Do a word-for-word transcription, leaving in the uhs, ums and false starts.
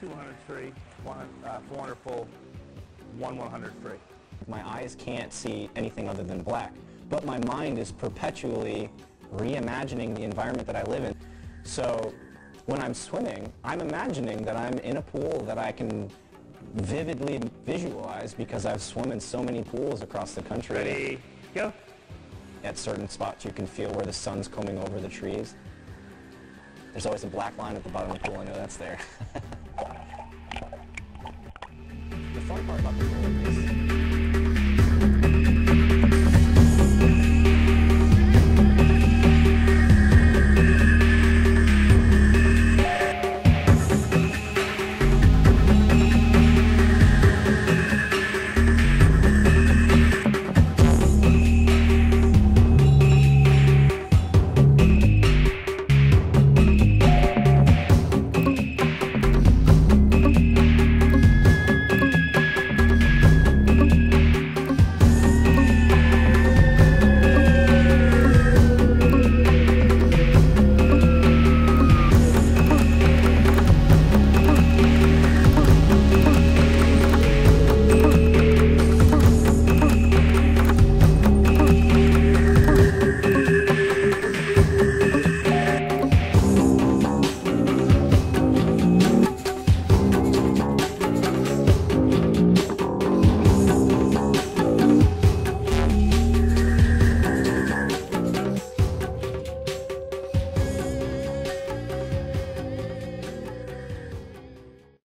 two hundred free, one, uh, four hundred full, one one hundred free. My eyes can't see anything other than black, but my mind is perpetually reimagining the environment that I live in. So when I'm swimming, I'm imagining that I'm in a pool that I can vividly visualize because I've swum in so many pools across the country. Ready, go. At certain spots you can feel where the sun's combing over the trees. There's always a black line at the bottom of the pool, I know that's there. The fun part about the pool is